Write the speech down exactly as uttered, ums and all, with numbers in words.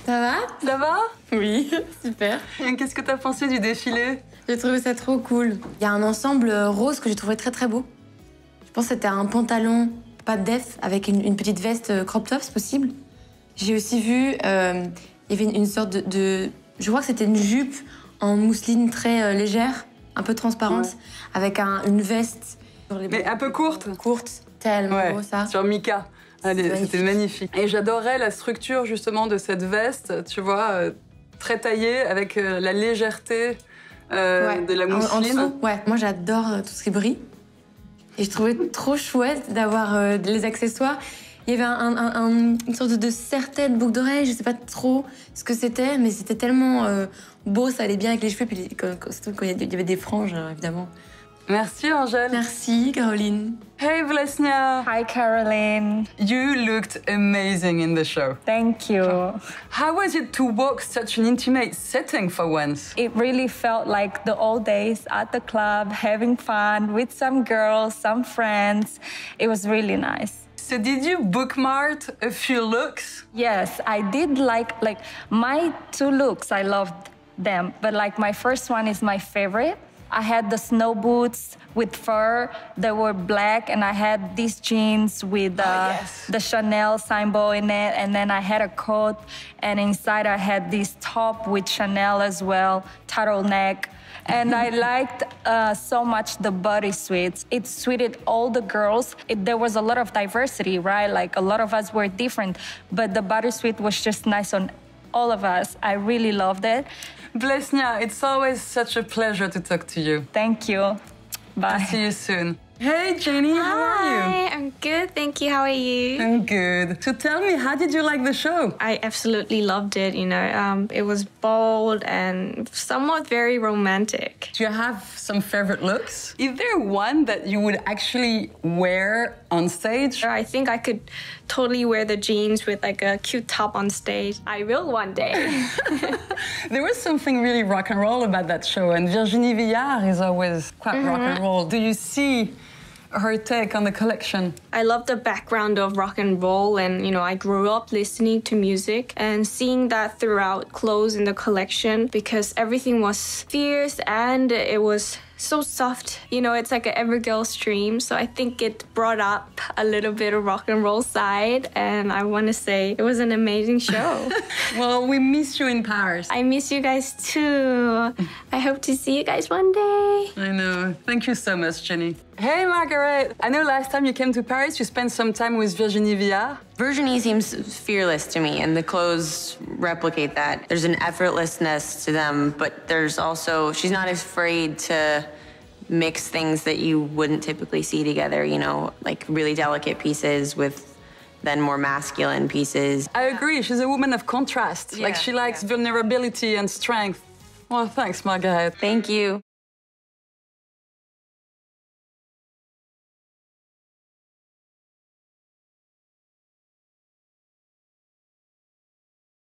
Ça va? Ça va? Oui, super. Qu'est-ce que t'as pensé du défilé? J'ai trouvé ça trop cool. Il y a un ensemble rose que j'ai trouvé très très beau. Je pense que c'était un pantalon, pas de def, avec une, une petite veste crop top, c'est possible. J'ai aussi vu, euh, il y avait une, une sorte de, de... Je crois que c'était une jupe en mousseline très euh, légère, un peu transparente, ouais. avec un, une veste... Sur les Mais un peu courte. Courte, tellement ouais, beau ça. Sur Mika. C'était magnifique. Et j'adorais la structure justement de cette veste, tu vois, euh, très taillée, avec euh, la légèreté euh, ouais. de la mousseline. En, en dessous, ouais. Moi j'adore euh, tout ce qui brille. Et je trouvais trop chouette d'avoir euh, les accessoires. Il y avait un, un, un, une sorte de serre-tête, boucle d'oreille, je sais pas trop ce que c'était, mais c'était tellement euh, beau, ça allait bien avec les cheveux, puis quand, quand, surtout quand il y avait des franges, évidemment. Merci, Angèle. Merci, Caroline. Hey, Vlesnia. Hi, Caroline. You looked amazing in the show. Thank you. How was it to walk such an intimate setting for once? It really felt like the old days at the club, having fun with some girls, some friends. It was really nice. So did you bookmark a few looks? Yes, I did like, like my two looks, I loved them. But like my first one is my favorite. I had the snow boots with fur that were black, and I had these jeans with uh, oh, yes. the Chanel symbol in it, and then I had a coat, and inside I had this top with Chanel as well, turtleneck. And I liked uh, so much the bodysuits. It suited all the girls. It, there was a lot of diversity, right? Like a lot of us were different, but the bodysuit was just nice on all of us. I really loved it. Vlesnia, it's always such a pleasure to talk to you. Thank you. Bye. I'll see you soon. Hey, Jenny, Hi, how are you? Hi, I'm good, thank you. How are you? I'm good. So tell me, how did you like the show? I absolutely loved it, you know. Um, it was bold and somewhat very romantic. Do you have some favorite looks? Is there one that you would actually wear on stage? I think I could totally wear the jeans with like a cute top on stage. I will one day. There was something really rock and roll about that show, and Virginie Viard is always quite mm-hmm. rock and roll. Do you see her take on the collection? I love the background of rock and roll, and you know, I grew up listening to music and seeing that throughout clothes in the collection, because everything was fierce and it was so soft. You know, it's like an every girl's dream. So I think it brought up a little bit of rock and roll side, and I want to say it was an amazing show. Well, we miss you in Paris. I miss you guys too. I hope to see you guys one day. I know. Thank you so much, Jenny. Hey, Margaret. I know last time you came to Paris, you spent some time with Virginie Viard. Virginie seems fearless to me, and the clothes replicate that. There's an effortlessness to them, but there's also, she's not afraid to mix things that you wouldn't typically see together, you know, like really delicate pieces with then more masculine pieces. I agree. She's a woman of contrast. Yeah, like, she likes yeah. vulnerability and strength. Well, thanks, Margaret. Thank you.